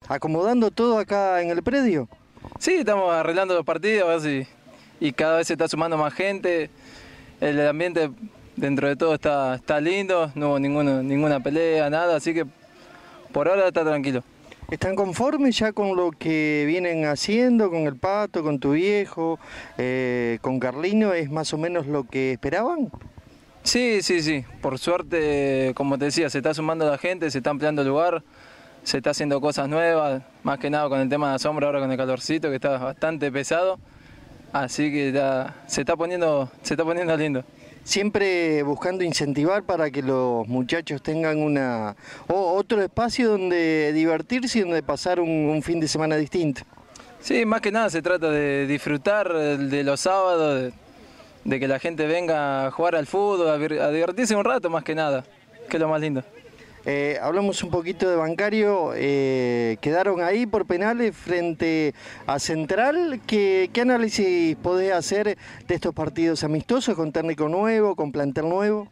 acomodando todo acá en el predio. Sí, estamos arreglando los partidos, a ver y cada vez se está sumando más gente. El ambiente dentro de todo está lindo, no hubo ninguna pelea, nada, así que por ahora está tranquilo. ¿Están conformes ya con lo que vienen haciendo, con el Pato, con tu viejo, con Carlino? ¿Es más o menos lo que esperaban? Sí, por suerte, como te decía, se está sumando la gente, se está ampliando el lugar, se está haciendo cosas nuevas, más que nada con el tema de la sombra, ahora con el calorcito que está bastante pesado, así que se está poniendo lindo. Siempre buscando incentivar para que los muchachos tengan otro espacio donde divertirse y donde pasar un fin de semana distinto. Sí, más que nada se trata de disfrutar de los sábados, de que la gente venga a jugar al fútbol, a divertirse un rato más que nada, que es lo más lindo. Hablamos un poquito de Bancario, quedaron ahí por penales frente a Central. ¿Qué análisis podés hacer de estos partidos amistosos con técnico nuevo, con plantel nuevo?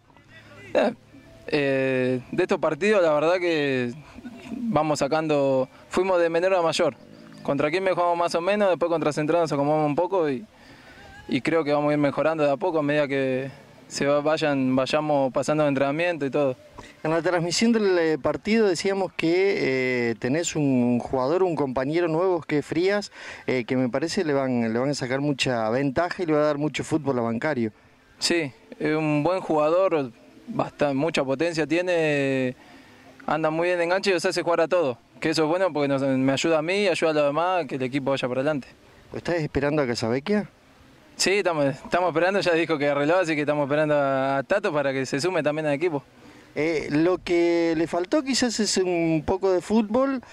De estos partidos la verdad que fuimos de menor a mayor. Contra Quilmes jugamos más o menos, después contra Central nos acomodamos un poco y creo que vamos a ir mejorando de a poco a medida que vayamos pasando el entrenamiento y todo. En la transmisión del partido decíamos que tenés un jugador, un compañero nuevo que es Frías, que me parece le van a sacar mucha ventaja y le va a dar mucho fútbol a Bancario. Sí, es un buen jugador, mucha potencia tiene, anda muy bien de enganche y nos hace jugar a todo. Que eso es bueno porque me ayuda a mí, ayuda a los demás, que el equipo vaya para adelante. ¿Estás esperando a Casabecchia? Sí, estamos esperando, ya dijo que arregló, así que estamos esperando a Tato para que se sume también al equipo. Lo que le faltó quizás es un poco de fútbol.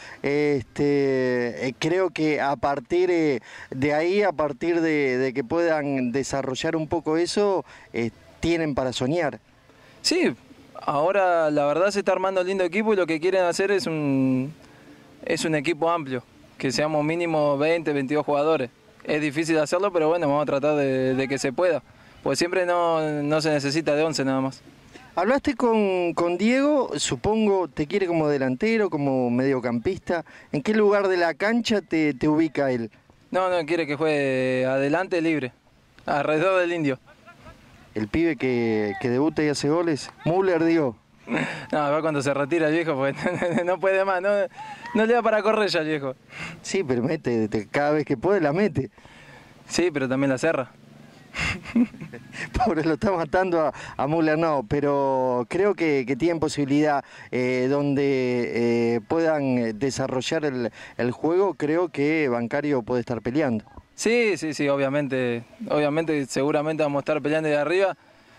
Creo que a partir de ahí, a partir de que puedan desarrollar un poco eso, tienen para soñar. Sí, ahora la verdad se está armando un lindo equipo y lo que quieren hacer es un equipo amplio, que seamos mínimo 20, 22 jugadores. Es difícil hacerlo, pero bueno, vamos a tratar de que se pueda, pues siempre no se necesita de 11 nada más. Hablaste con Diego, supongo te quiere como delantero, como mediocampista. ¿En qué lugar de la cancha te ubica él? No, quiere que juegue adelante libre, alrededor del Indio. El pibe que debuta y hace goles, Müller, digo. No, va cuando se retira el viejo, pues no puede más, no le da para correr ya el viejo. Sí, pero cada vez que puede la mete. Sí, pero también la cerra. Pobre, lo está matando a Müller, no, pero creo que tienen posibilidad donde puedan desarrollar el juego. Creo que Bancario puede estar peleando. Sí, obviamente seguramente vamos a estar peleando de arriba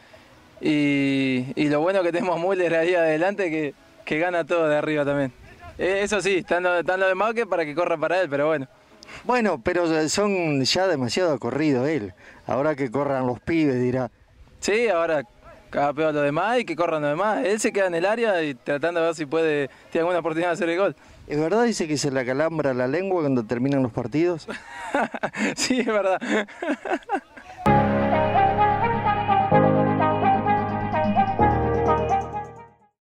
y lo bueno que tenemos a Müller ahí adelante que gana todo de arriba también. Eso sí, están los demás que para que corra para él, pero bueno. Bueno, pero son ya demasiado corridos él. Ahora que corran los pibes, dirá. Sí, ahora cada peor a los demás y que corran los demás. Él se queda en el área y tratando de ver si tiene alguna oportunidad de hacer el gol. ¿Es verdad, dice que se le acalambra la lengua cuando terminan los partidos? Sí, es verdad.